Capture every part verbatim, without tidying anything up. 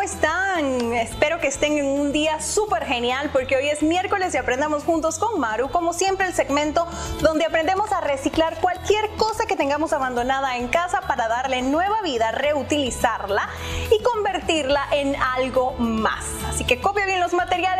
están? Espero que estén en un día súper genial porque hoy es miércoles y aprendamos juntos con Maru, como siempre el segmento donde aprendemos a reciclar cualquier cosa que tengamos abandonada en casa para darle nueva vida, reutilizarla y convertirla en algo más. Así que copia bien los materiales.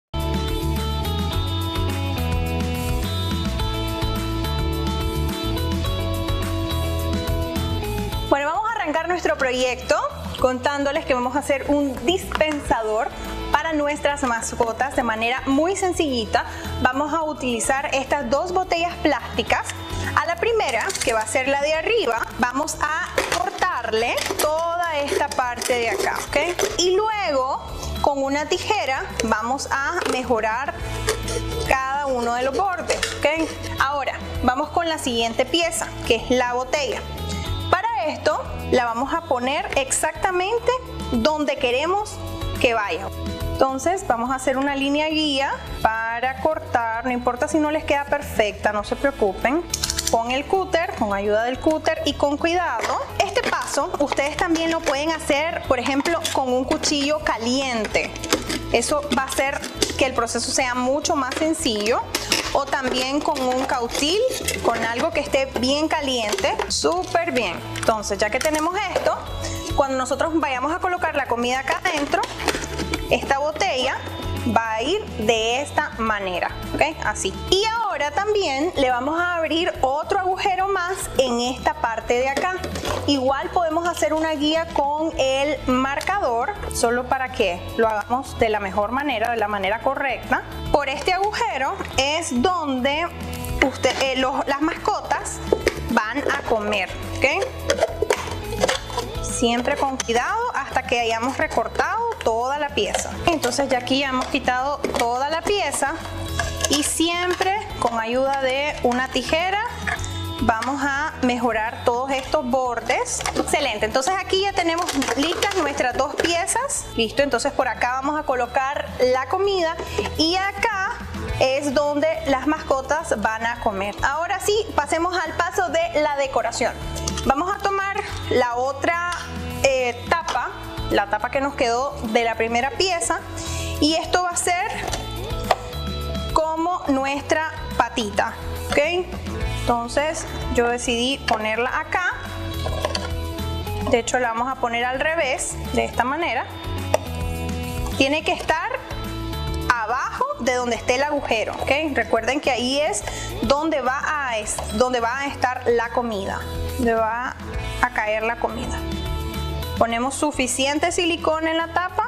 Bueno, vamos a arrancar nuestro proyecto contándoles que vamos a hacer un dispensador para nuestras mascotas de manera muy sencillita. Vamos a utilizar estas dos botellas plásticas. A la primera, que va a ser la de arriba, vamos a cortarle toda esta parte de acá, ¿ok? Y luego, con una tijera, vamos a mejorar cada uno de los bordes, ¿ok? Ahora, vamos con la siguiente pieza, que es la botella. Esto la vamos a poner exactamente donde queremos que vaya. Entonces vamos a hacer una línea guía para cortar, no importa si no les queda perfecta, no se preocupen. Con el cúter, con ayuda del cúter y con cuidado. Este paso ustedes también lo pueden hacer, por ejemplo, con un cuchillo caliente. Eso va a hacer que el proceso sea mucho más sencillo. O también con un cautil, con algo que esté bien caliente, súper bien. Entonces, ya que tenemos esto, cuando nosotros vayamos a colocar la comida acá adentro, esta botella va a ir de esta manera, ¿ok? Así. Y ahora también le vamos a abrir otro agujero más en esta parte de acá. Igual podemos hacer una guía con el marcador, solo para que lo hagamos de la mejor manera, de la manera correcta. Por este agujero es donde usted, eh, los, las mascotas van a comer, ¿ok? Siempre con cuidado hasta que hayamos recortado toda la pieza. Entonces ya aquí ya hemos quitado toda la pieza y siempre con ayuda de una tijera vamos a mejorar todos estos bordes. Excelente, entonces aquí ya tenemos listas nuestras dos piezas. Listo, entonces por acá vamos a colocar la comida y acá es donde las mascotas van a comer. Ahora sí, pasemos al paso de la decoración. Vamos a tomar la otra eh, tapa, la tapa que nos quedó de la primera pieza, y esto va a ser como nuestra patita, ¿ok? Entonces yo decidí ponerla acá. De hecho la vamos a poner al revés, de esta manera. Tiene que estar abajo de donde esté el agujero, ¿ok? Recuerden que ahí es donde va a, donde va a estar la comida, donde va a caer la comida. Ponemos suficiente silicona en la tapa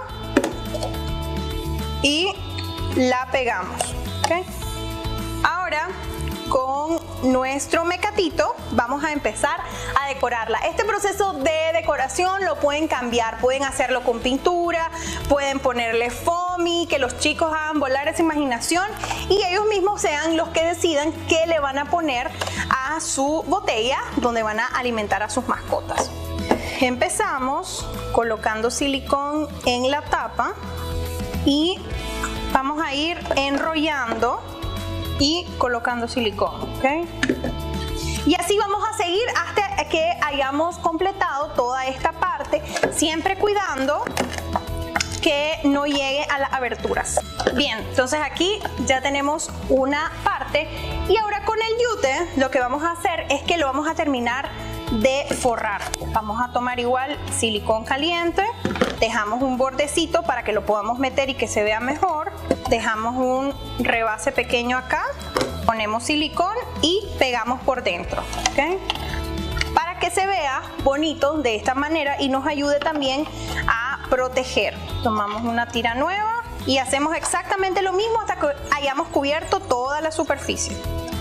y la pegamos, ¿ok? Ahora con nuestro mecatito vamos a empezar a decorarla. Este proceso de decoración lo pueden cambiar, pueden hacerlo con pintura, pueden ponerle foamy, que los chicos hagan volar esa imaginación y ellos mismos sean los que decidan qué le van a poner a su botella donde van a alimentar a sus mascotas. Empezamos colocando silicón en la tapa y vamos a ir enrollando y colocando silicón, ¿ok? Y así vamos a seguir hasta que hayamos completado toda esta parte, siempre cuidando que no llegue a las aberturas. Bien, entonces aquí ya tenemos una parte y ahora con el yute lo que vamos a hacer es que lo vamos a terminar de forrar. Vamos a tomar igual silicón caliente, dejamos un bordecito para que lo podamos meter y que se vea mejor, dejamos un rebase pequeño acá, ponemos silicón y pegamos por dentro, ¿ok? Para que se vea bonito de esta manera y nos ayude también a proteger. Tomamos una tira nueva y hacemos exactamente lo mismo hasta que hayamos cubierto toda la superficie.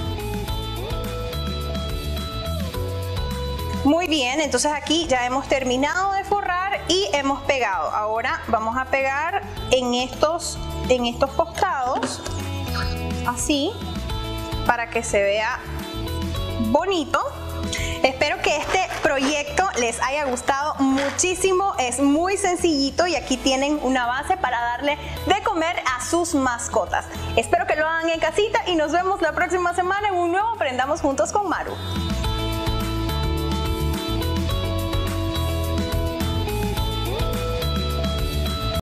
Muy bien, entonces aquí ya hemos terminado de forrar y hemos pegado. Ahora vamos a pegar en estos, en estos costados, así, para que se vea bonito. Espero que este proyecto les haya gustado muchísimo, es muy sencillito y aquí tienen una base para darle de comer a sus mascotas. Espero que lo hagan en casita y nos vemos la próxima semana en un nuevo Aprendamos Juntos con Maru.